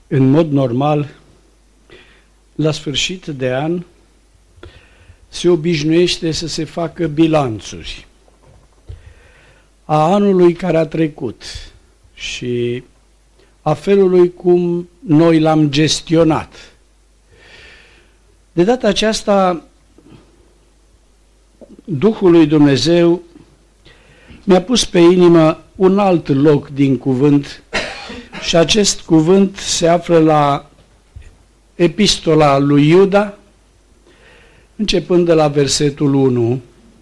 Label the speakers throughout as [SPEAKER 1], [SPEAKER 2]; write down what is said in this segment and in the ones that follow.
[SPEAKER 1] În mod normal, la sfârșit de an, se obișnuiește să se facă bilanțuri a anului care a trecut și a felului cum noi l-am gestionat. De data aceasta, Duhul lui Dumnezeu mi-a pus pe inimă un alt loc din cuvânt și acest cuvânt se află la Epistola lui Iuda, începând de la versetul 1.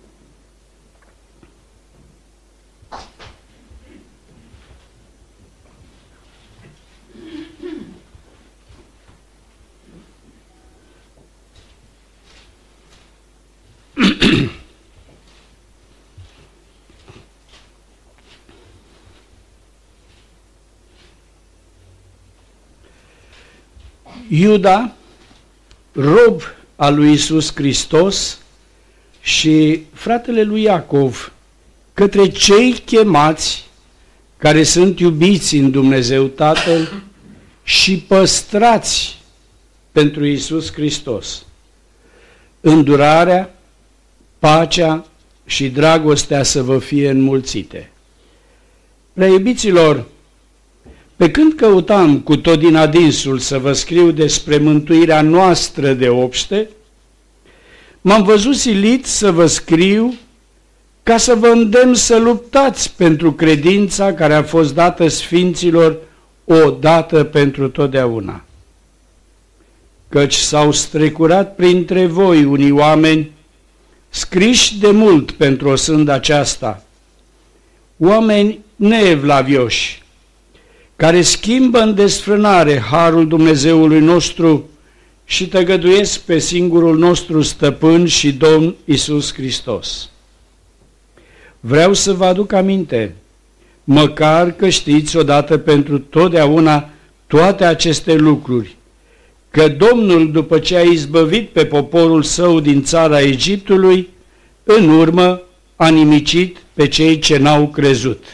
[SPEAKER 1] Iuda, rob al lui Iisus Hristos și fratele lui Iacov, către cei chemați care sunt iubiți în Dumnezeu Tatăl și păstrați pentru Iisus Hristos. Îndurarea, pacea și dragostea să vă fie înmulțite. Prea iubiților, pe când căutam cu tot din adinsul să vă scriu despre mântuirea noastră de obște, m-am văzut silit să vă scriu ca să vă îndemn să luptați pentru credința care a fost dată sfinților odată pentru totdeauna. Căci s-au strecurat printre voi unii oameni scriși de mult pentru o sândă aceasta, oameni neevlavioși, care schimbă în desfrânare harul Dumnezeului nostru și tăgăduiesc pe singurul nostru stăpân și Domn Iisus Hristos. Vreau să vă aduc aminte, măcar că știți odată pentru totdeauna toate aceste lucruri, că Domnul, după ce a izbăvit pe poporul său din țara Egiptului, în urmă a nimicit pe cei ce n-au crezut.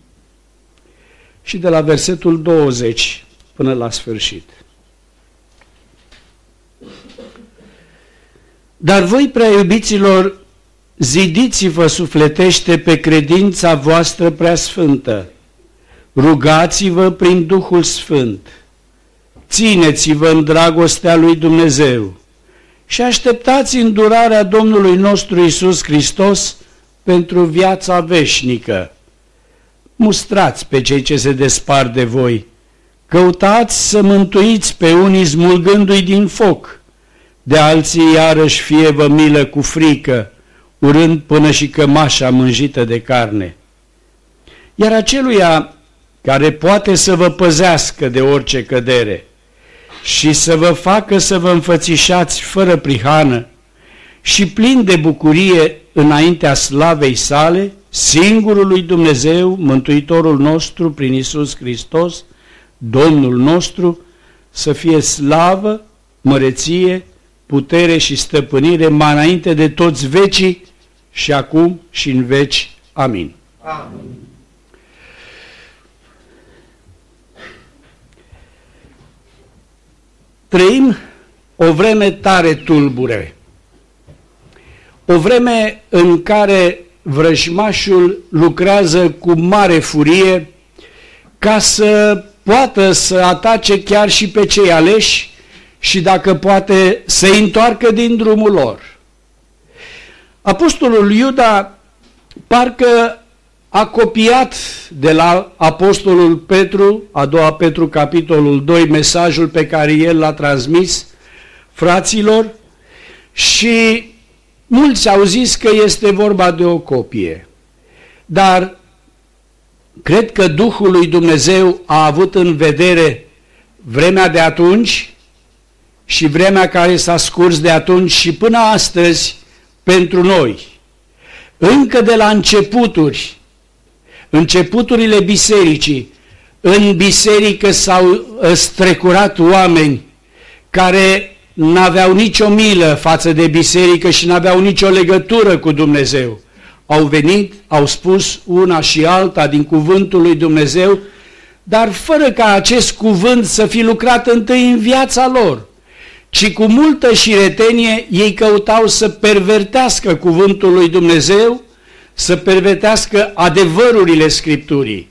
[SPEAKER 1] Și de la versetul 20 până la sfârșit. Dar voi, prea iubiților, zidiți-vă sufletește pe credința voastră preasfântă, rugați-vă prin Duhul Sfânt, țineți-vă în dragostea lui Dumnezeu și așteptați îndurarea Domnului nostru Iisus Hristos pentru viața veșnică. Mustrați pe cei ce se despart de voi, căutați să mântuiți pe unii smulgându-i din foc, de alții iarăși fie vă milă cu frică, urând până și cămașa mânjită de carne. Iar aceluia care poate să vă păzească de orice cădere și să vă facă să vă înfățișați fără prihană și plin de bucurie înaintea slavei sale, singurului Dumnezeu, Mântuitorul nostru, prin Iisus Hristos, Domnul nostru, să fie slavă, măreție, putere și stăpânire mai înainte de toți vecii și acum și în veci. Amin.
[SPEAKER 2] Amin.
[SPEAKER 1] Trăim o vreme tare tulbure, o vreme în care vrăjmașul lucrează cu mare furie ca să poată să atace chiar și pe cei aleși și dacă poate să-i întoarcă din drumul lor. Apostolul Iuda parcă a copiat de la apostolul Petru, a doua Petru capitolul 2, mesajul pe care el l-a transmis fraților și mulți au zis că este vorba de o copie, dar cred că Duhul lui Dumnezeu a avut în vedere vremea de atunci și vremea care s-a scurs de atunci și până astăzi pentru noi. Încă de la începuturile bisericii, în biserică s-au strecurat oameni care n-aveau nicio milă față de biserică și n-aveau nicio legătură cu Dumnezeu. Au venit, au spus una și alta din cuvântul lui Dumnezeu, dar fără ca acest cuvânt să fi lucrat întâi în viața lor, ci cu multă șiretenie ei căutau să pervertească cuvântul lui Dumnezeu, să pervertească adevărurile Scripturii.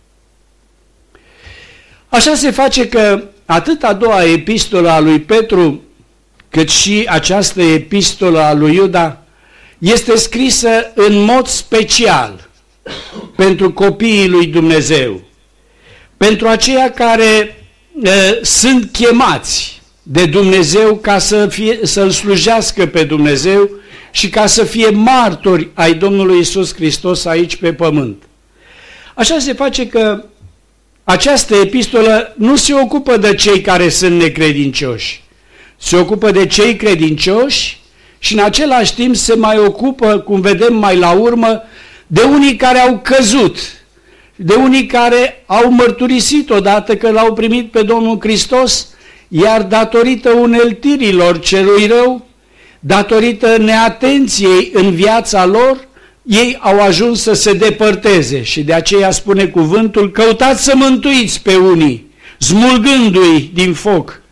[SPEAKER 1] Așa se face că atât a doua epistolă a lui Petru, cât și această epistolă a lui Iuda este scrisă în mod special pentru copiii lui Dumnezeu, pentru aceia care sunt chemați de Dumnezeu ca să-L slujească pe Dumnezeu și ca să fie martori ai Domnului Iisus Hristos aici pe pământ. Așa se face că această epistolă nu se ocupă de cei care sunt necredincioși, se ocupă de cei credincioși și în același timp se mai ocupă, cum vedem mai la urmă, de unii care au căzut, de unii care au mărturisit odată că l-au primit pe Domnul Hristos, iar datorită uneltirilor celui rău, datorită neatenției în viața lor, ei au ajuns să se depărteze și de aceea spune cuvântul: căutați să mântuiți pe unii, smulgându-i din foc.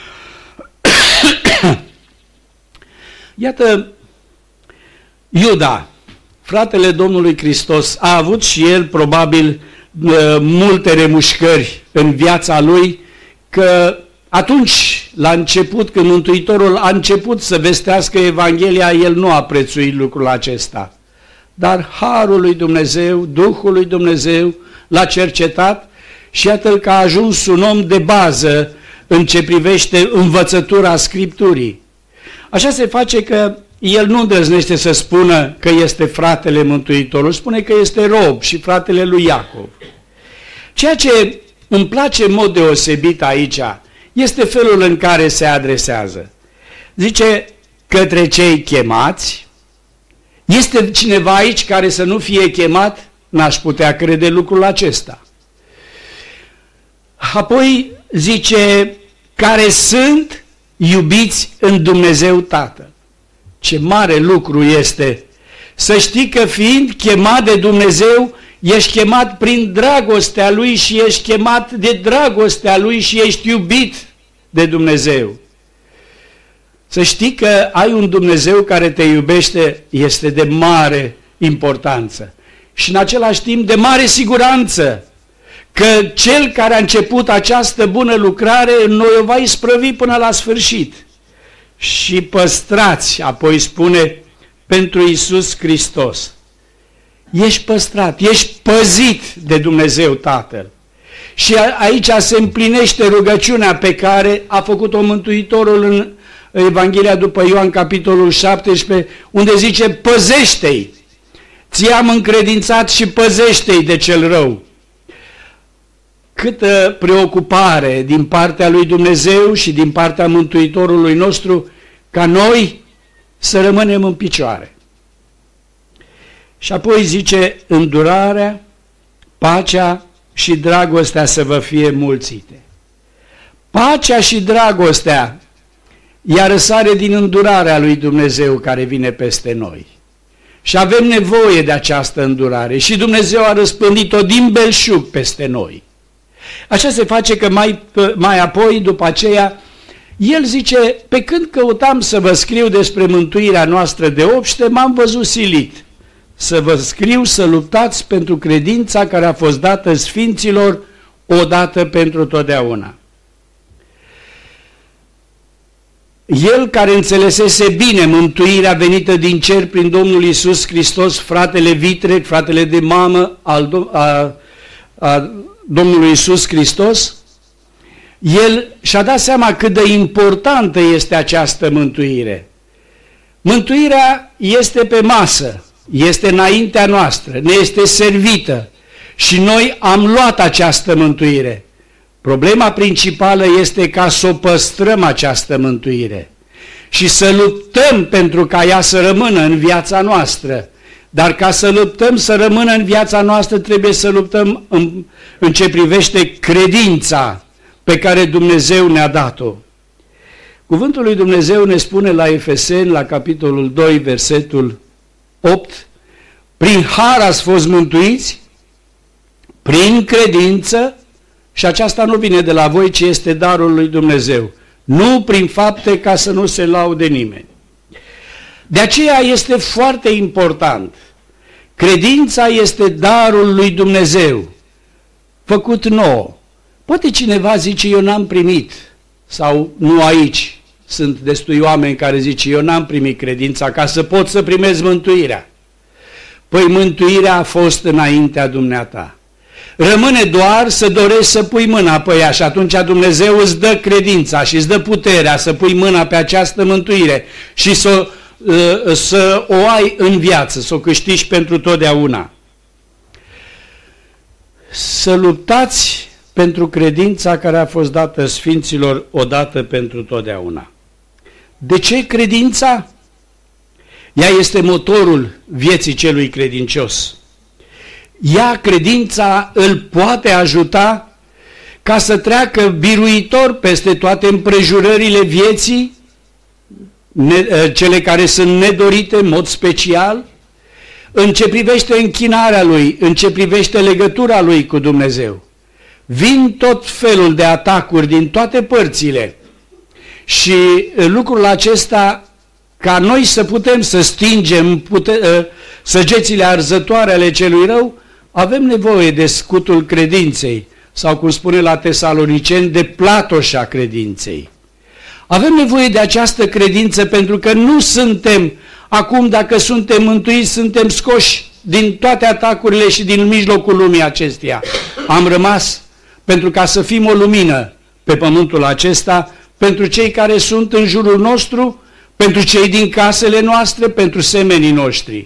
[SPEAKER 1] Iată, Iuda, fratele Domnului Hristos, a avut și el probabil multe remușcări în viața lui, că atunci, la început, când Mântuitorul a început să vestească Evanghelia, el nu a prețuit lucrul acesta. Dar harul lui Dumnezeu, Duhul lui Dumnezeu l-a cercetat și iată că a ajuns un om de bază în ce privește învățătura Scripturii. Așa se face că el nu îndrăznește să spună că este fratele Mântuitorului, spune că este rob și fratele lui Iacov. Ceea ce îmi place în mod deosebit aici este felul în care se adresează. Zice: către cei chemați. Este cineva aici care să nu fie chemat? N-aș putea crede lucrul acesta. Apoi zice: care sunt iubiți în Dumnezeu Tatăl. Ce mare lucru este să știi că fiind chemat de Dumnezeu, ești chemat prin dragostea Lui și ești chemat de dragostea Lui și ești iubit de Dumnezeu. Să știi că ai un Dumnezeu care te iubește este de mare importanță și în același timp de mare siguranță că Cel care a început această bună lucrare în noi o va isprăvi până la sfârșit. Și păstrați, apoi spune, pentru Iisus Hristos. Ești păstrat, ești păzit de Dumnezeu Tatăl. Și aici se împlinește rugăciunea pe care a făcut-o Mântuitorul în Evanghelia după Ioan, capitolul 17, unde zice: păzește-i, ți-am încredințat și păzește-i de cel rău. Câtă preocupare din partea lui Dumnezeu și din partea Mântuitorului nostru ca noi să rămânem în picioare. Și apoi zice: îndurarea, pacea și dragostea să vă fie mulțite. Pacea și dragostea ea răsare din îndurarea lui Dumnezeu care vine peste noi. Și avem nevoie de această îndurare și Dumnezeu a răspândit-o din belșug peste noi. Așa se face că mai apoi, după aceea, el zice: pe când căutam să vă scriu despre mântuirea noastră de obște, m-am văzut silit să vă scriu să luptați pentru credința care a fost dată sfinților odată pentru totdeauna. El care înțelesese bine mântuirea venită din cer prin Domnul Iisus Hristos, fratele vitreg, fratele de mamă al Domnului Iisus Hristos, el și-a dat seama cât de importantă este această mântuire. Mântuirea este pe masă, este înaintea noastră, ne este servită și noi am luat această mântuire. Problema principală este ca să o păstrăm această mântuire și să luptăm pentru ca ea să rămână în viața noastră. Dar ca să luptăm să rămână în viața noastră, trebuie să luptăm în ce privește credința pe care Dumnezeu ne-a dat-o. Cuvântul lui Dumnezeu ne spune la Efeseni, la capitolul 2, versetul 8, prin har ați fost mântuiți, prin credință, Și aceasta nu vine de la voi, ci este darul lui Dumnezeu. Nu prin fapte, ca să nu se laude nimeni. De aceea este foarte important. Credința este darul lui Dumnezeu, făcut nouă. Poate cineva zice, eu n-am primit, sau nu aici. Sunt destui oameni care zice, eu n-am primit credința ca să pot să primesc mântuirea. Păi mântuirea a fost înaintea dumneata. Rămâne doar să dorești să pui mâna pe ea și atunci Dumnezeu îți dă credința și îți dă puterea să pui mâna pe această mântuire și să o ai în viață, să o câștigi pentru totdeauna. Să luptați pentru credința care a fost dată sfinților odată pentru totdeauna. De ce credința? Ea este motorul vieții celui credincios. Ea, credința, îl poate ajuta ca să treacă biruitor peste toate împrejurările vieții, cele care sunt nedorite în mod special, în ce privește închinarea lui, în ce privește legătura lui cu Dumnezeu. Vin tot felul de atacuri din toate părțile și lucrul acesta, ca noi să putem să stingem săgețile arzătoare ale celui rău, avem nevoie de scutul credinței, sau cum spune la Tesaloniceni, de platoșa credinței. Avem nevoie de această credință pentru că nu suntem, acum dacă suntem mântuiți, suntem scoși din toate atacurile și din mijlocul lumii acesteia. Am rămas pentru ca să fim o lumină pe pământul acesta, pentru cei care sunt în jurul nostru, pentru cei din casele noastre, pentru semenii noștri.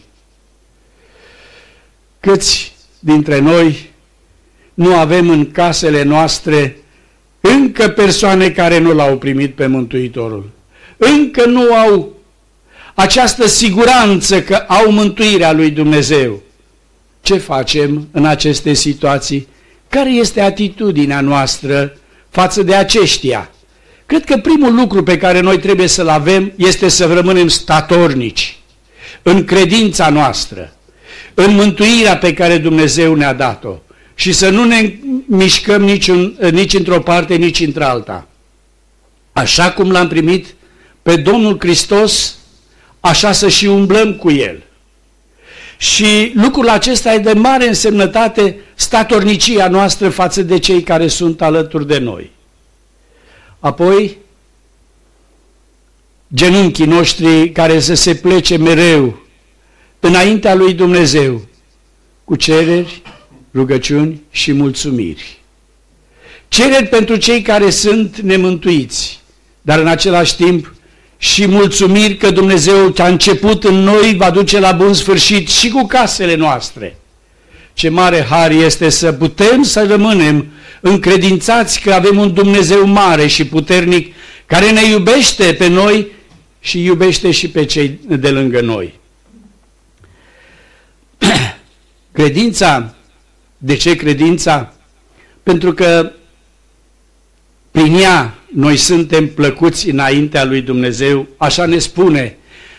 [SPEAKER 1] Câți dintre noi nu avem în casele noastre încă persoane care nu l-au primit pe Mântuitorul? Încă nu au această siguranță că au mântuirea lui Dumnezeu. Ce facem în aceste situații? Care este atitudinea noastră față de aceștia? Cred că primul lucru pe care noi trebuie să-l avem este să rămânem statornici în credința noastră, în mântuirea pe care Dumnezeu ne-a dat-o și să nu ne mișcăm nici într-o parte, nici într-alta. Așa cum l-am primit pe Domnul Hristos, așa să și umblăm cu El. Și lucrul acesta e de mare însemnătate, statornicia noastră față de cei care sunt alături de noi. Apoi, genunchii noștri care să se plece mereu înaintea lui Dumnezeu cu cereri, rugăciuni și mulțumiri. Cereri pentru cei care sunt nemântuiți, dar în același timp și mulțumiri că Dumnezeu ce a început în noi va duce la bun sfârșit și cu casele noastre. Ce mare har este să putem să rămânem încredințați că avem un Dumnezeu mare și puternic care ne iubește pe noi și iubește și pe cei de lângă noi. Credința, de ce credința? Pentru că prin ea noi suntem plăcuți înaintea lui Dumnezeu, așa ne spune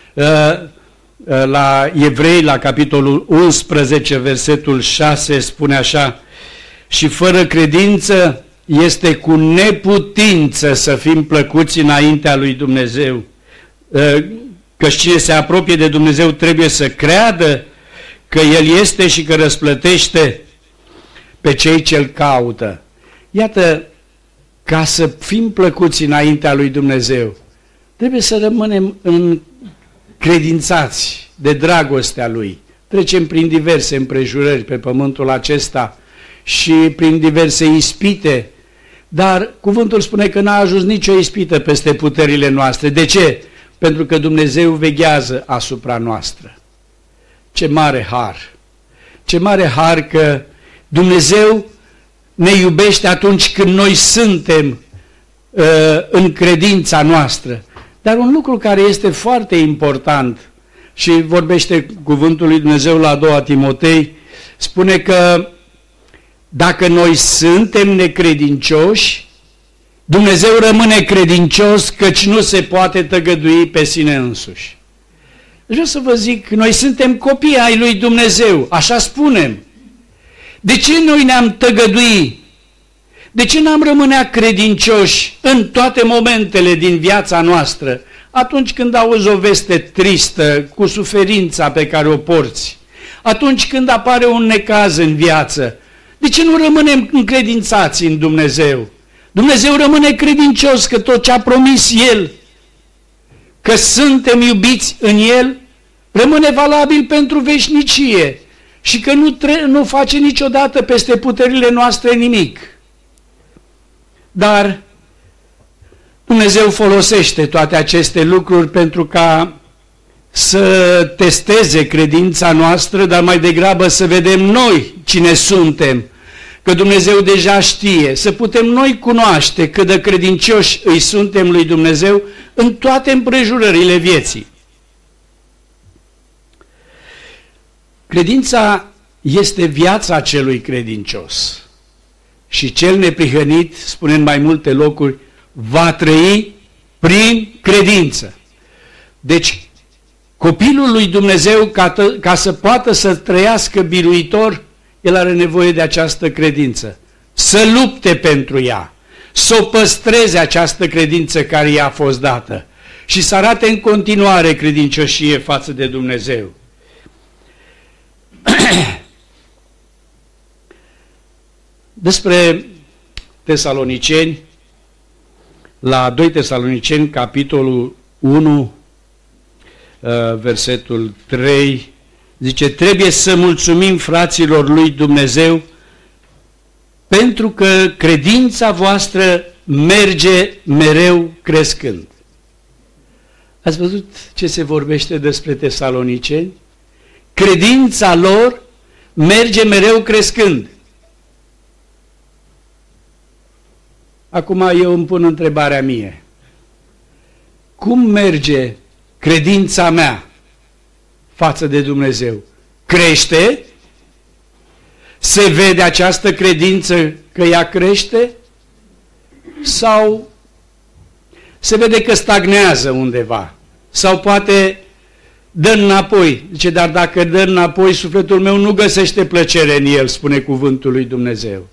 [SPEAKER 1] la Evrei, la capitolul 11, versetul 6, spune așa: și fără credință este cu neputință să fim plăcuți înaintea lui Dumnezeu. Că cine se apropie de Dumnezeu trebuie să creadă că El este și că răsplătește pe cei ce-L caută. Iată, ca să fim plăcuți înaintea lui Dumnezeu, trebuie să rămânem încredințați de dragostea Lui. Trecem prin diverse împrejurări pe pământul acesta și prin diverse ispite, dar cuvântul spune că n-a ajuns nicio ispită peste puterile noastre. De ce? Pentru că Dumnezeu veghează asupra noastră. Ce mare har! Ce mare har că Dumnezeu ne iubește atunci când noi suntem în credința noastră. Dar un lucru care este foarte important și vorbește cuvântul lui Dumnezeu la 2 Timotei, spune că dacă noi suntem necredincioși, Dumnezeu rămâne credincios, căci nu se poate tăgădui pe sine însuși. Vreau să vă zic, noi suntem copii ai lui Dumnezeu, așa spunem. De ce noi ne-am tăgădui? De ce n-am rămânea credincioși în toate momentele din viața noastră, atunci când auzi o veste tristă cu suferința pe care o porți, atunci când apare un necaz în viață? De ce nu rămânem încredințați în Dumnezeu? Dumnezeu rămâne credincios că tot ce a promis El, că suntem iubiți în El, rămâne valabil pentru veșnicie și că nu face niciodată peste puterile noastre nimic. Dar Dumnezeu folosește toate aceste lucruri pentru ca să testeze credința noastră, dar mai degrabă să vedem noi cine suntem, că Dumnezeu deja știe, să putem noi cunoaște cât de credincioși îi suntem lui Dumnezeu în toate împrejurările vieții. Credința este viața celui credincios și cel neprihănit, spune în mai multe locuri, va trăi prin credință. Deci, copilul lui Dumnezeu, ca să poată să trăiască biruitor, el are nevoie de această credință. Să lupte pentru ea, să o păstreze această credință care i-a fost dată și să arate în continuare credincioșie față de Dumnezeu. Despre Tesaloniceni, la 2 Tesaloniceni, capitolul 1, versetul 3, zice: trebuie să mulțumim fraților lui Dumnezeu pentru că credința voastră merge mereu crescând. Ați văzut ce se vorbește despre tesaloniceni? Credința lor merge mereu crescând. Acum eu îmi pun întrebarea mie. Cum merge credința mea față de Dumnezeu? Crește? Se vede această credință că ea crește? Sau se vede că stagnează undeva? Sau poate dă înapoi? Zice, dar dacă dă înapoi, sufletul meu nu găsește plăcere în el, spune cuvântul lui Dumnezeu.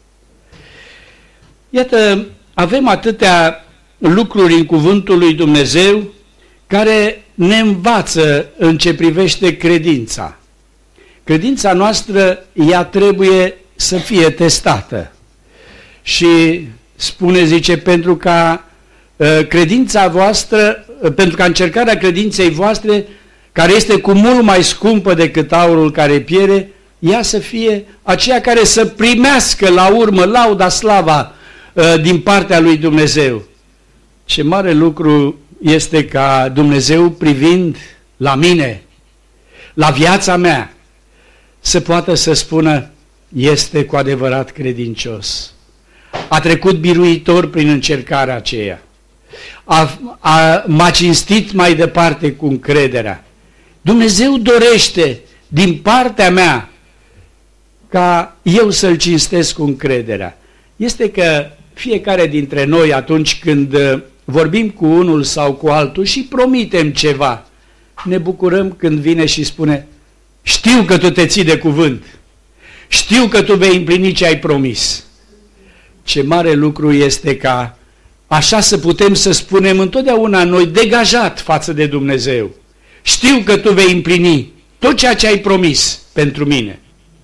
[SPEAKER 1] Iată, avem atâtea lucruri în cuvântul lui Dumnezeu care ne învață în ce privește credința. Credința noastră, ea trebuie să fie testată. Și spune, zice, pentru ca credința voastră, pentru ca încercarea credinței voastre, care este cu mult mai scumpă decât aurul care piere, ea să fie aceea care să primească la urmă lauda, slava din partea lui Dumnezeu. Ce mare lucru este ca Dumnezeu, privind la mine, la viața mea, să poată să spună: este cu adevărat credincios. A trecut biruitor prin încercarea aceea. M-a cinstit mai departe cu încrederea. Dumnezeu dorește din partea mea ca eu să-L cinstesc cu încrederea. Este că fiecare dintre noi, atunci când vorbim cu unul sau cu altul și promitem ceva, ne bucurăm când vine și spune: știu că tu te ții de cuvânt, știu că tu vei împlini ce ai promis. Ce mare lucru este ca așa să putem să spunem întotdeauna noi, degajat față de Dumnezeu: știu că tu vei împlini tot ceea ce ai promis pentru mine.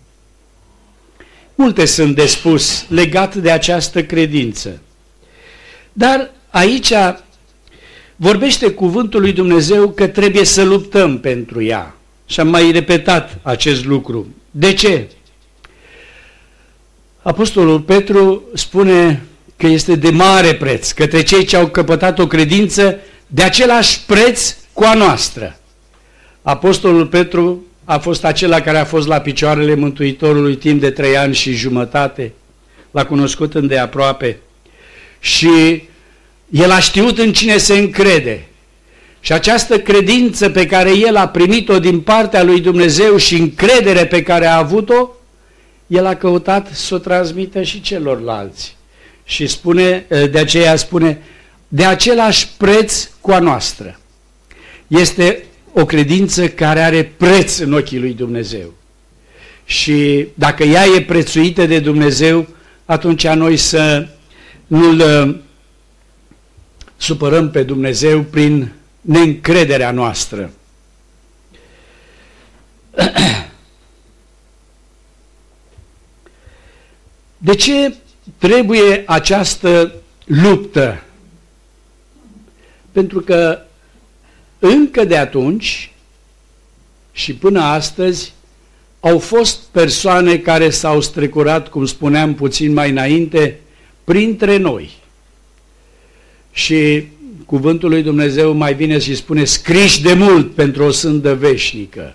[SPEAKER 1] Multe sunt de spus legat de această credință. Dar aici vorbește cuvântul lui Dumnezeu că trebuie să luptăm pentru ea. Și am mai repetat acest lucru. De ce? Apostolul Petru spune că este de mare preț către cei ce au căpătat o credință de același preț cu a noastră. Apostolul Petru a fost acela care a fost la picioarele Mântuitorului timp de 3 ani și jumătate, l-a cunoscut îndeaproape și el a știut în cine se încrede. Și această credință pe care el a primit-o din partea lui Dumnezeu și încredere pe care a avut-o, el a căutat să o transmită și celorlalți. Și spune, de aceea spune, de același preț cu a noastră. Este o credință care are preț în ochii lui Dumnezeu. Și dacă ea e prețuită de Dumnezeu, atunci noi să nu-L supărăm pe Dumnezeu prin neîncrederea noastră. De ce trebuie această luptă? Pentru că încă de atunci și până astăzi au fost persoane care s-au strecurat, cum spuneam puțin mai înainte, printre noi. Și cuvântul lui Dumnezeu mai vine și spune: scriși de mult pentru o sândă veșnică.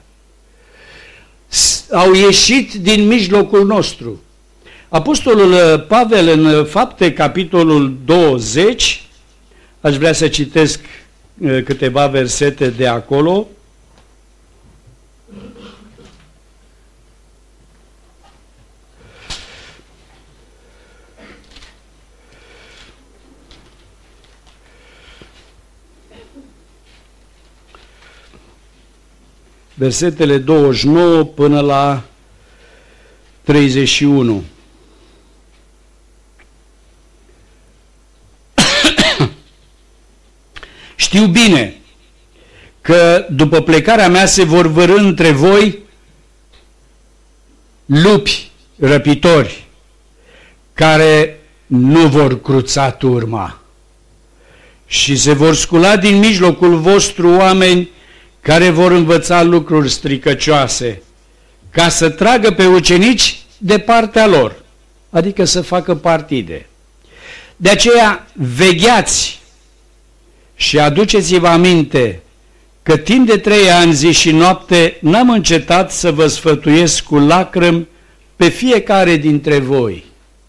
[SPEAKER 1] Au ieșit din mijlocul nostru. Apostolul Pavel, în Fapte, capitolul 20, aș vrea să citesc câteva versete de acolo. Versetele 29 până la 31. Știu bine că după plecarea mea se vor vărî între voi lupi răpitori care nu vor cruța turma și se vor scula din mijlocul vostru oameni care vor învăța lucruri stricăcioase, ca să tragă pe ucenici de partea lor, adică să facă partide. De aceea vegheați și aduceți-vă aminte că timp de 3 ani, zi și noapte, n-am încetat să vă sfătuiesc cu lacrimi pe fiecare dintre voi.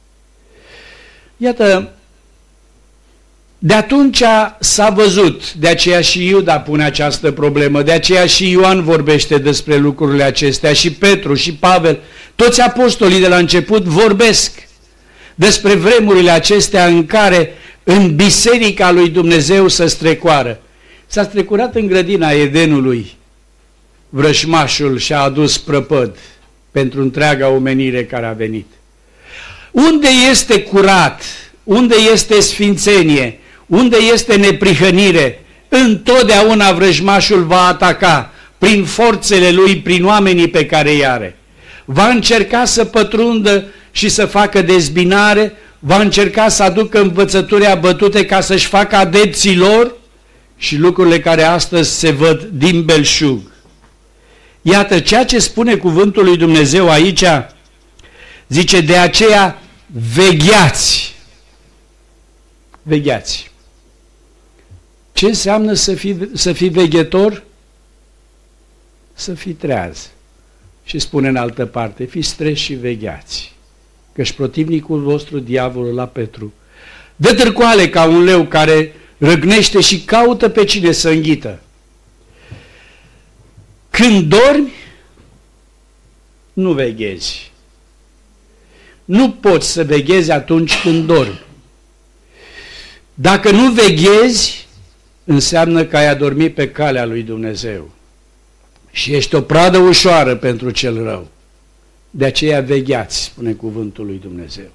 [SPEAKER 1] Iată, de atunci s-a văzut, de aceea și Iuda pune această problemă, de aceea și Ioan vorbește despre lucrurile acestea, și Petru, și Pavel, toți apostolii de la început vorbesc despre vremurile acestea în care în biserica lui Dumnezeu se strecoară. S-a strecurat în grădina Edenului, vrășmașul și-a adus prăpăd pentru întreaga omenire care a venit. Unde este curat, unde este sfințenie, unde este neprihănire, întotdeauna vrăjmașul va ataca prin forțele lui, prin oamenii pe care îi are. Va încerca să pătrundă și să facă dezbinare, va încerca să aducă învățături abătute ca să-și facă adepții lor și lucrurile care astăzi se văd din belșug. Iată ceea ce spune cuvântul lui Dumnezeu aici, zice: de aceea vegheați. Vegheați. Ce înseamnă să fii veghetor? Să fii treaz. Și spune în altă parte: fiți treji și vegheați, că-și protivnicul vostru, diavolul, la Petru, dă târcoale ca un leu care răgnește și caută pe cine să înghită. Când dormi, nu veghezi. Nu poți să veghezi atunci când dormi. Dacă nu veghezi, înseamnă că ai adormit pe calea lui Dumnezeu și ești o pradă ușoară pentru cel rău. De aceea vegheați, spune cuvântul lui Dumnezeu.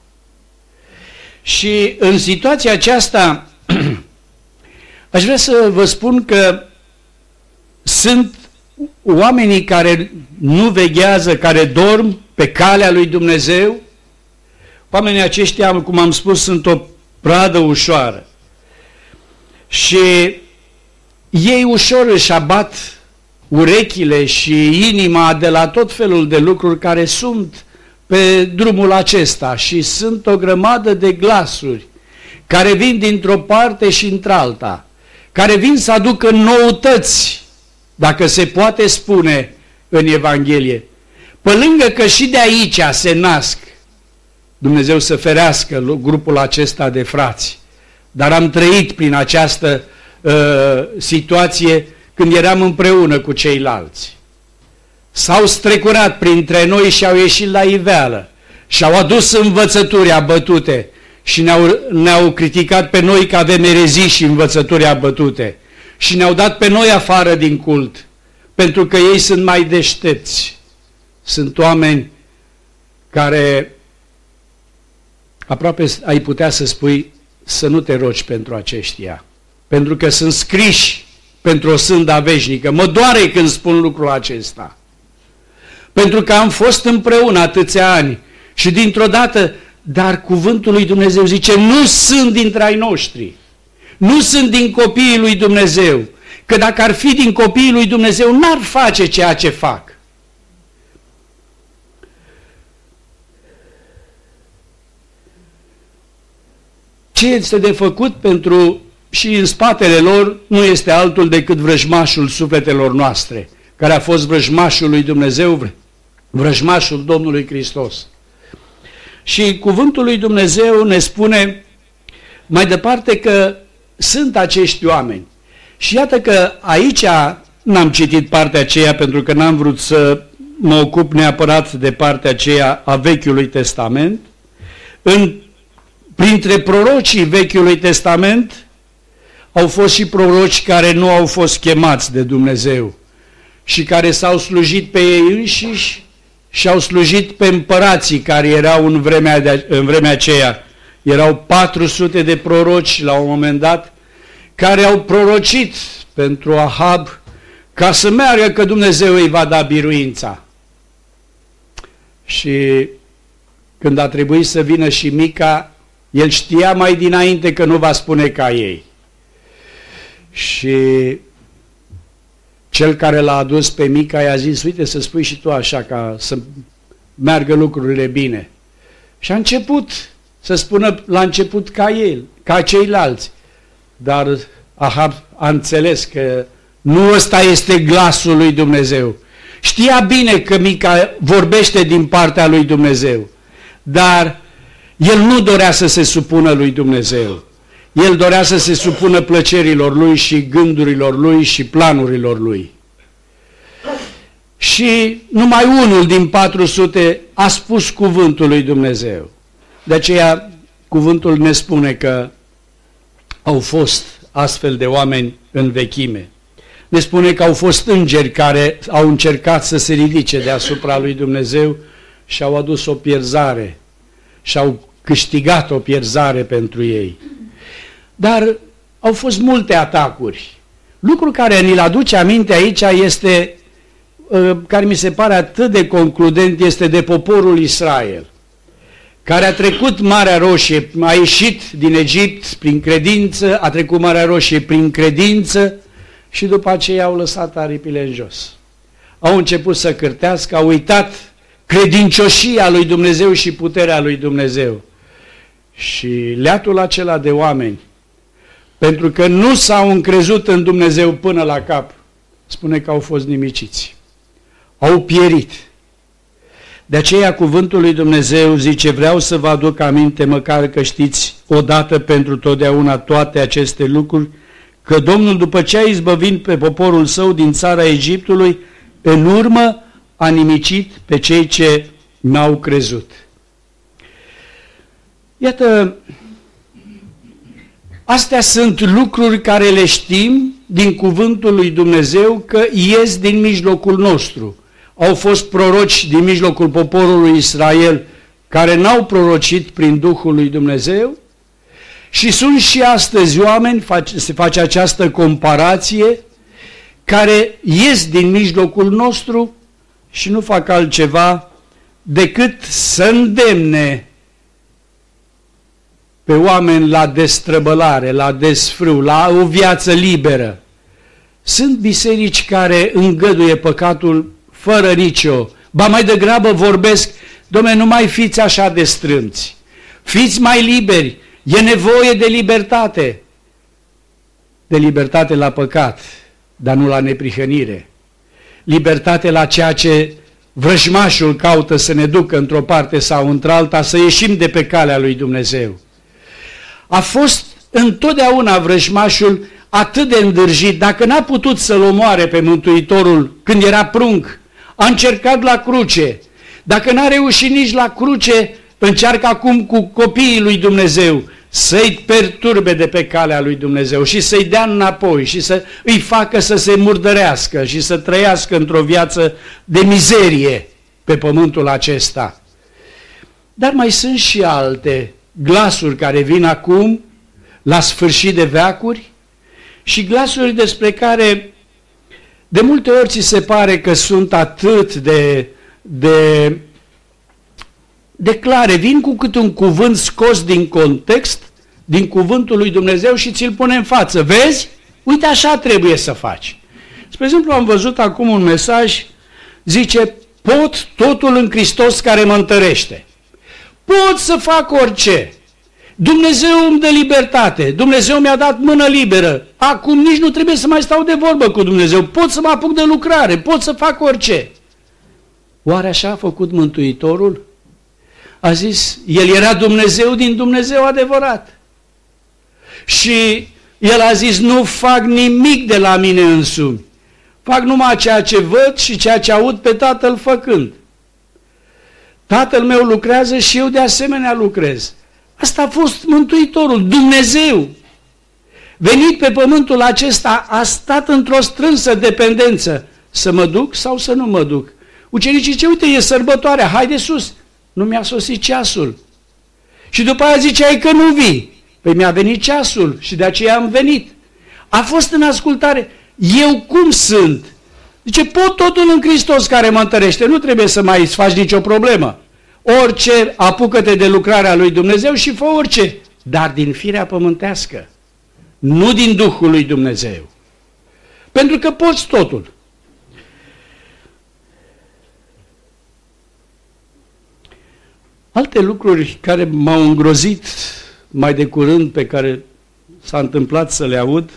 [SPEAKER 1] Și în situația aceasta aș vrea să vă spun că sunt oamenii care nu veghează, care dorm pe calea lui Dumnezeu. Oamenii aceștia, cum am spus, sunt o pradă ușoară. Și ei ușor își abat urechile și inima de la tot felul de lucruri care sunt pe drumul acesta și sunt o grămadă de glasuri care vin dintr-o parte și într-alta, care vin să aducă noutăți, dacă se poate spune, în Evanghelie. Pe lângă că și de aici se nasc, Dumnezeu să ferească grupul acesta de frați, dar am trăit prin această situație când eram împreună cu ceilalți. S-au strecurat printre noi și au ieșit la iveală și au adus învățături abătute și ne-au criticat pe noi că avem erezii și învățături abătute și ne-au dat pe noi afară din cult pentru că ei sunt mai deștepți. Sunt oameni care aproape ai putea să spui să nu te rogi pentru aceștia, pentru că sunt scriși pentru o sânda veșnică. Mă doare când spun lucrul acesta, pentru că am fost împreună atâția ani și dintr-o dată, dar cuvântul lui Dumnezeu zice, nu sunt dintre ai noștri, nu sunt din copiii lui Dumnezeu, că dacă ar fi din copiii lui Dumnezeu, n-ar face ceea ce fac. Ce este de făcut pentru și în spatele lor nu este altul decât vrăjmașul sufletelor noastre, care a fost vrăjmașul lui Dumnezeu, vrăjmașul Domnului Hristos. Și cuvântul lui Dumnezeu ne spune mai departe că sunt acești oameni. Și iată că aici n-am citit partea aceea pentru că n-am vrut să mă ocup neapărat de partea aceea a Vechiului Testament. Printre prorocii Vechiului Testament au fost și proroci care nu au fost chemați de Dumnezeu și care s-au slujit pe ei înșiși și au slujit pe împărații care erau în vremea aceea. Erau 400 de proroci la un moment dat care au prorocit pentru Ahab ca să meargă că Dumnezeu îi va da biruința. Și când a trebuit să vină și Mica, el știa mai dinainte că nu va spune ca ei. Și cel care l-a adus pe Mica i-a zis, uite să spui și tu așa ca să meargă lucrurile bine. Și a început să spună la început ca el, ca ceilalți. Dar Ahab a înțeles că nu ăsta este glasul lui Dumnezeu. Știa bine că Mica vorbește din partea lui Dumnezeu, dar el nu dorea să se supună lui Dumnezeu. El dorea să se supună plăcerilor lui și gândurilor lui și planurilor lui. Și numai unul din 400 a spus cuvântul lui Dumnezeu. De aceea cuvântul ne spune că au fost astfel de oameni în vechime. Ne spune că au fost îngeri care au încercat să se ridice deasupra lui Dumnezeu și au adus o pierzare și au câștigat o pierzare pentru ei. Dar au fost multe atacuri. Lucru care ni-l aduce aminte aici este, care mi se pare atât de concludent, este de poporul Israel, care a trecut Marea Roșie, a ieșit din Egipt prin credință, a trecut Marea Roșie prin credință și după aceea au lăsat aripile în jos. Au început să cârtească, au uitat credincioșia lui Dumnezeu și puterea lui Dumnezeu. Și leatul acela de oameni, pentru că nu s-au încrezut în Dumnezeu până la cap, spune că au fost nimiciți. Au pierit. De aceea cuvântul lui Dumnezeu zice, vreau să vă aduc aminte, măcar că știți odată pentru totdeauna toate aceste lucruri, că Domnul, după ce a izbăvit pe poporul său din țara Egiptului, în urmă a nimicit pe cei ce n-au crezut. Iată, astea sunt lucruri care le știm din cuvântul lui Dumnezeu că ies din mijlocul nostru. Au fost proroci din mijlocul poporului Israel care n-au prorocit prin Duhul lui Dumnezeu și sunt și astăzi oameni, se face această comparație, care ies din mijlocul nostru și nu fac altceva decât să îndemne pe oameni la destrăbălare, la desfrâu, la o viață liberă. Sunt biserici care îngăduie păcatul fără nicio, ba mai degrabă vorbesc, dom'le, nu mai fiți așa de strâmți, fiți mai liberi, e nevoie de libertate la păcat, dar nu la neprihănire, libertate la ceea ce vrăjmașul caută să ne ducă într-o parte sau într-alta, să ieșim de pe calea lui Dumnezeu. A fost întotdeauna vrăjmașul atât de îndârjit, dacă n-a putut să-l omoare pe Mântuitorul când era prunc, a încercat la cruce. Dacă n-a reușit nici la cruce, încearcă acum cu copiii lui Dumnezeu să-i perturbe de pe calea lui Dumnezeu și să-i dea înapoi și să îi facă să se murdărească și să trăiască într-o viață de mizerie pe pământul acesta. Dar mai sunt și alte glasuri care vin acum la sfârșit de veacuri și glasuri despre care de multe ori ți se pare că sunt atât de clare, vin cu câte un cuvânt scos din context, din cuvântul lui Dumnezeu și ți-l pune în față. Vezi? Uite, așa trebuie să faci. Spre exemplu, am văzut acum un mesaj, zice, pot totul în Hristos care mă întărește. Pot să fac orice. Dumnezeu îmi dă libertate, Dumnezeu mi-a dat mână liberă. Acum nici nu trebuie să mai stau de vorbă cu Dumnezeu, pot să mă apuc de lucrare, pot să fac orice. Oare așa a făcut Mântuitorul? A zis, El era Dumnezeu din Dumnezeu adevărat. Și El a zis, nu fac nimic de la mine însumi. Fac numai ceea ce văd și ceea ce aud pe Tatăl făcând. Tatăl meu lucrează și eu de asemenea lucrez. Asta a fost Mântuitorul, Dumnezeu. Venit pe pământul acesta, a stat într-o strânsă dependență. Să mă duc sau să nu mă duc? Ucenicii zice, uite, e sărbătoarea, haide sus. Nu mi-a sosit ceasul. Și după aia ziceai că nu vii. Păi mi-a venit ceasul și de aceea am venit. A fost în ascultare. Eu cum sunt? Zice, pot totul în Hristos care mă întărește. Nu trebuie să mai faci nicio problemă. Orice, apucă-te de lucrarea lui Dumnezeu și fă orice. Dar din firea pământească. Nu din Duhul lui Dumnezeu. Pentru că poți totul. Alte lucruri care m-au îngrozit mai de curând, pe care s-a întâmplat să le aud,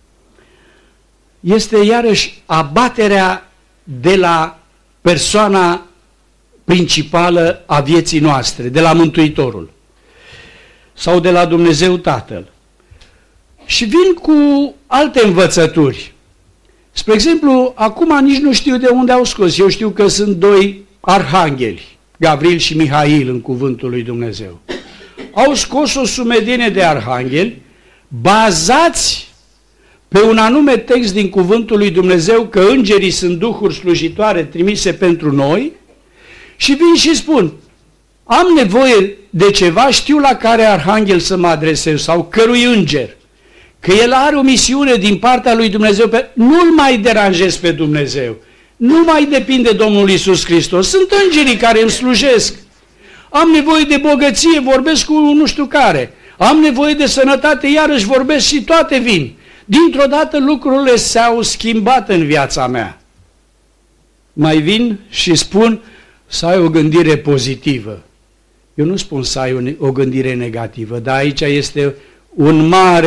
[SPEAKER 1] este iarăși abaterea de la persoana principală a vieții noastre, de la Mântuitorul sau de la Dumnezeu Tatăl. Și vin cu alte învățături. Spre exemplu, acum nici nu știu de unde au scos. Eu știu că sunt doi arhangheli, Gavril și Mihail în cuvântul lui Dumnezeu. Au scos o sumedenie de arhangheli bazați pe un anume text din cuvântul lui Dumnezeu că îngerii sunt duhuri slujitoare trimise pentru noi și vin și spun, am nevoie de ceva, știu la care arhanghel să mă adresez sau cărui înger, că el are o misiune din partea lui Dumnezeu, nu-l mai deranjez pe Dumnezeu, nu mai depinde de Domnul Iisus Hristos, sunt îngerii care îmi slujesc, am nevoie de bogăție, vorbesc cu nu știu care, am nevoie de sănătate, iarăși vorbesc și toate vin. Dintr-o dată lucrurile s-au schimbat în viața mea. Mai vin și spun să ai o gândire pozitivă. Eu nu spun să ai o gândire negativă, dar aici este un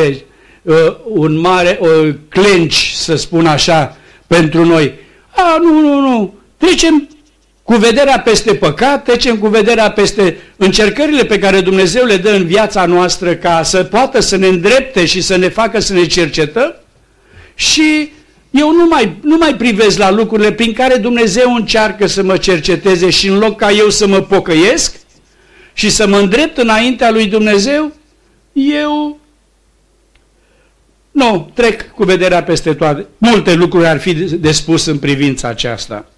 [SPEAKER 1] mare clench, să spun așa, pentru noi. Nu, trecem cu vederea peste păcat, trecem cu vederea peste încercările pe care Dumnezeu le dă în viața noastră ca să poată să ne îndrepte și să ne facă să ne cercetăm și eu nu mai privesc la lucrurile prin care Dumnezeu încearcă să mă cerceteze și în loc ca eu să mă pocăiesc și să mă îndrept înaintea lui Dumnezeu, eu trec cu vederea peste toate. Multe lucruri ar fi de spus în privința aceasta.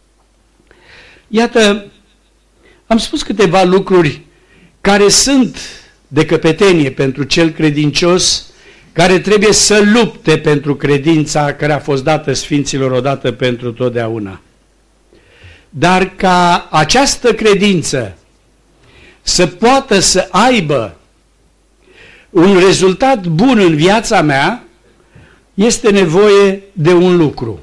[SPEAKER 1] Iată, am spus câteva lucruri care sunt de căpetenie pentru cel credincios care trebuie să lupte pentru credința care a fost dată Sfinților odată pentru totdeauna. Dar ca această credință să poată să aibă un rezultat bun în viața mea, este nevoie de un lucru.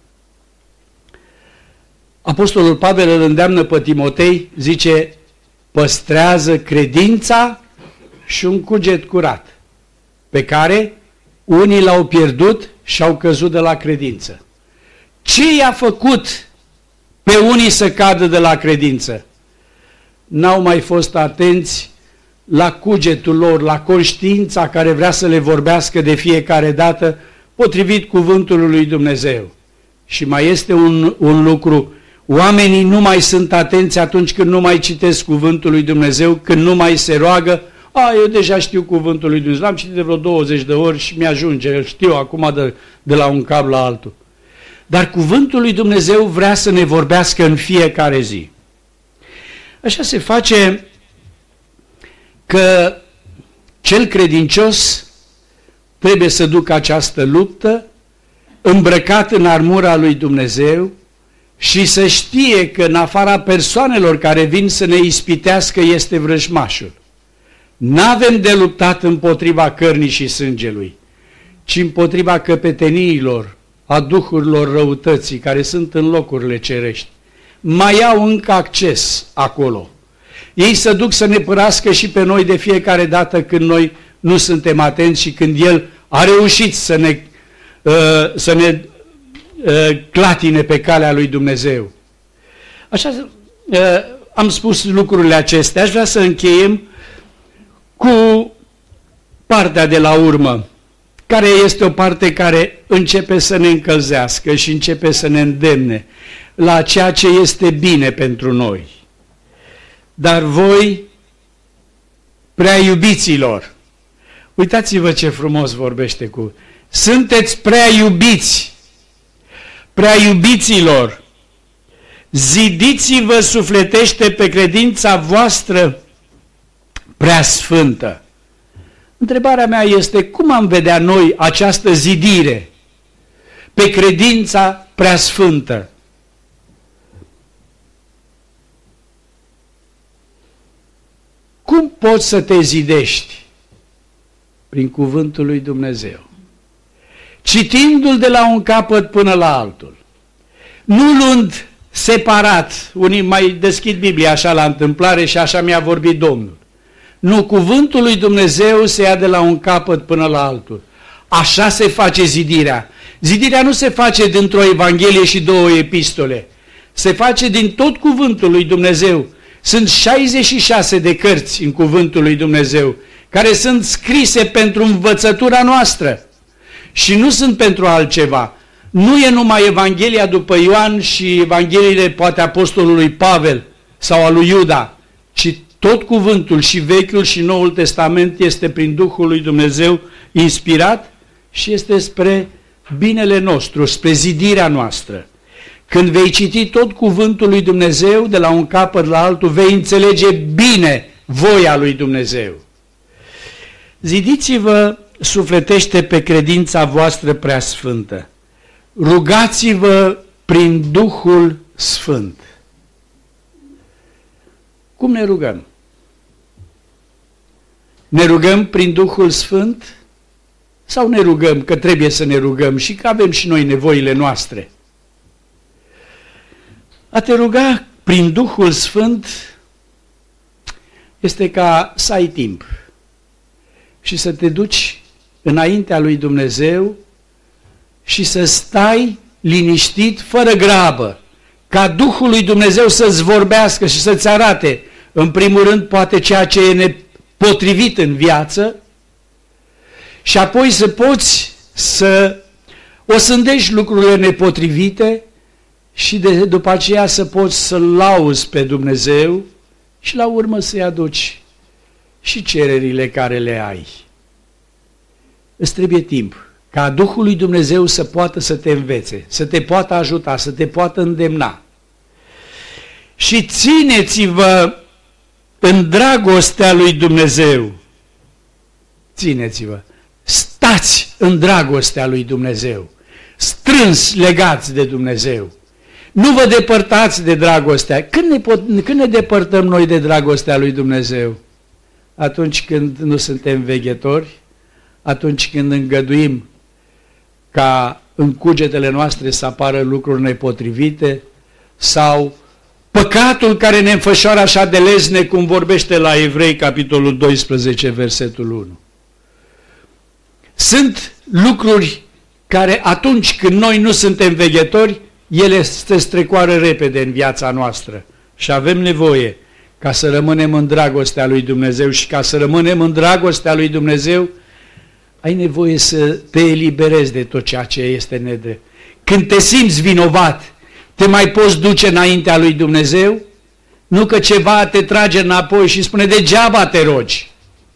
[SPEAKER 1] Apostolul Pavel îl îndeamnă pe Timotei, zice, păstrează credința și un cuget curat, pe care unii l-au pierdut și au căzut de la credință. Ce i-a făcut pe unii să cadă de la credință? N-au mai fost atenți la cugetul lor, la conștiința care vrea să le vorbească de fiecare dată, potrivit cuvântului lui Dumnezeu. Și mai este un lucru, oamenii nu mai sunt atenți atunci când nu mai citesc cuvântul lui Dumnezeu, când nu mai se roagă, eu deja știu cuvântul lui Dumnezeu, l-am citit de vreo 20 de ori și mi-ajunge, îl știu acum de la un cap la altul. Dar cuvântul lui Dumnezeu vrea să ne vorbească în fiecare zi. Așa se face că cel credincios trebuie să ducă această luptă îmbrăcat în armura lui Dumnezeu și să știe că în afara persoanelor care vin să ne ispitească este vrăjmașul. N-avem de luptat împotriva cărnii și sângelui, ci împotriva căpeteniilor, a duhurilor răutății care sunt în locurile cerești. Mai au încă acces acolo. Ei se duc să ne părască și pe noi de fiecare dată când noi nu suntem atenți și când El a reușit să ne clatine pe calea lui Dumnezeu. Așa am spus lucrurile acestea. Aș vrea să încheiem cu partea de la urmă, care este o parte care începe să ne încălzească și începe să ne îndemne la ceea ce este bine pentru noi. Dar voi, prea iubiților, uitați-vă ce frumos vorbește cu... Sunteți prea iubiți, prea iubiților, zidiți-vă sufletește pe credința voastră prea sfântă. Întrebarea mea este, cum am vedea noi această zidire pe credința prea sfântă? Cum poți să te zidești? Prin cuvântul lui Dumnezeu. Citindu-l de la un capăt până la altul. Nu luând separat, unii mai deschid Biblia așa la întâmplare și așa mi-a vorbit Domnul. Nu, cuvântul lui Dumnezeu se ia de la un capăt până la altul. Așa se face zidirea. Zidirea nu se face dintr-o Evanghelie și 2 epistole. Se face din tot cuvântul lui Dumnezeu. Sunt 66 de cărți în cuvântul lui Dumnezeu, care sunt scrise pentru învățătura noastră și nu sunt pentru altceva. Nu e numai Evanghelia după Ioan și Evangheliile poate apostolului Pavel sau al lui Iuda, ci tot cuvântul, și Vechiul și Noul Testament, este prin Duhul lui Dumnezeu inspirat și este spre binele nostru, spre zidirea noastră. Când vei citi tot cuvântul lui Dumnezeu de la un capăt la altul, vei înțelege bine voia lui Dumnezeu. Zidiți-vă sufletește pe credința voastră prea sfântă. Rugați-vă prin Duhul Sfânt. Cum ne rugăm? Ne rugăm prin Duhul Sfânt sau ne rugăm că trebuie să ne rugăm și că avem și noi nevoile noastre? A te ruga prin Duhul Sfânt este ca să ai timp și să te duci înaintea lui Dumnezeu și să stai liniștit, fără grabă, ca Duhul lui Dumnezeu să-ți vorbească și să-ți arate, în primul rând, poate ceea ce e nepotrivit în viață și apoi să poți să osândești lucrurile nepotrivite și după aceea să poți să-L lauzi pe Dumnezeu și la urmă să-i aduci și cererile care le ai. Îți trebuie timp ca Duhul lui Dumnezeu să poată să te învețe, să te poată ajuta, să te poată îndemna. Și țineți-vă în dragostea lui Dumnezeu. Țineți-vă. Stați în dragostea lui Dumnezeu. Strâns legați de Dumnezeu. Nu vă depărtați de dragostea. Când ne depărtăm noi de dragostea lui Dumnezeu? Atunci când nu suntem veghetori, atunci când îngăduim ca în cugetele noastre să apară lucruri nepotrivite sau păcatul care ne înfășoară așa de lezne, cum vorbește la Evrei, capitolul 12, versetul 1. Sunt lucruri care atunci când noi nu suntem veghetori, ele se strecoară repede în viața noastră și avem nevoie ca să rămânem în dragostea lui Dumnezeu și ca să rămânem în dragostea lui Dumnezeu, ai nevoie să te eliberezi de tot ceea ce este nedrept. Când te simți vinovat, te mai poți duce înaintea lui Dumnezeu? Nu că ceva te trage înapoi și spune degeaba te rogi.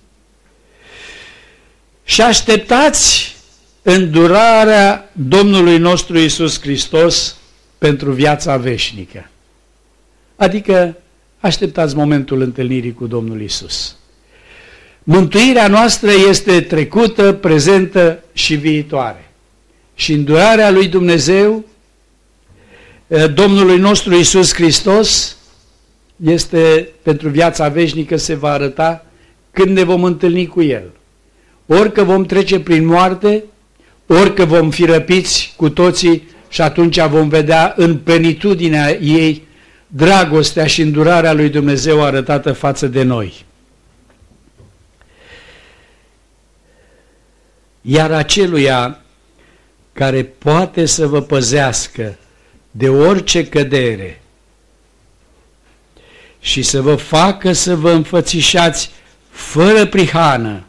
[SPEAKER 1] Și așteptați îndurarea Domnului nostru Iisus Hristos pentru viața veșnică. Adică așteptați momentul întâlnirii cu Domnul Iisus. Mântuirea noastră este trecută, prezentă și viitoare. Și îndurarea lui Dumnezeu, Domnului nostru Iisus Hristos, este pentru viața veșnică, se va arăta când ne vom întâlni cu El. Ori că vom trece prin moarte, ori că vom fi răpiți cu toții și atunci vom vedea în plenitudinea ei dragostea și îndurarea lui Dumnezeu arătată față de noi. Iar aceluia care poate să vă păzească de orice cădere și să vă facă să vă înfățișați fără prihană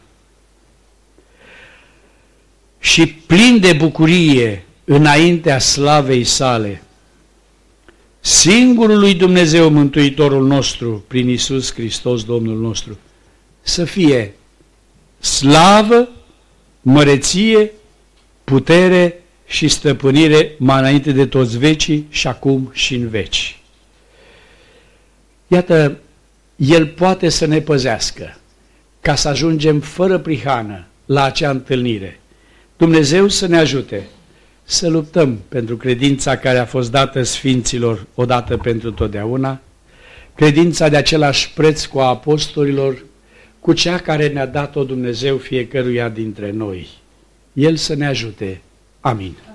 [SPEAKER 1] și plin de bucurie înaintea slavei sale, singurului Dumnezeu Mântuitorul nostru, prin Iisus Hristos Domnul nostru, să fie slavă, măreție, putere și stăpânire mai înainte de toți vecii și acum și în veci. Iată, El poate să ne păzească ca să ajungem fără prihană la acea întâlnire. Dumnezeu să ne ajute să luptăm pentru credința care a fost dată sfinților odată pentru totdeauna, credința de același preț cu a apostolilor, cu cea care ne-a dat-o Dumnezeu fiecăruia dintre noi. El să ne ajute. Amin.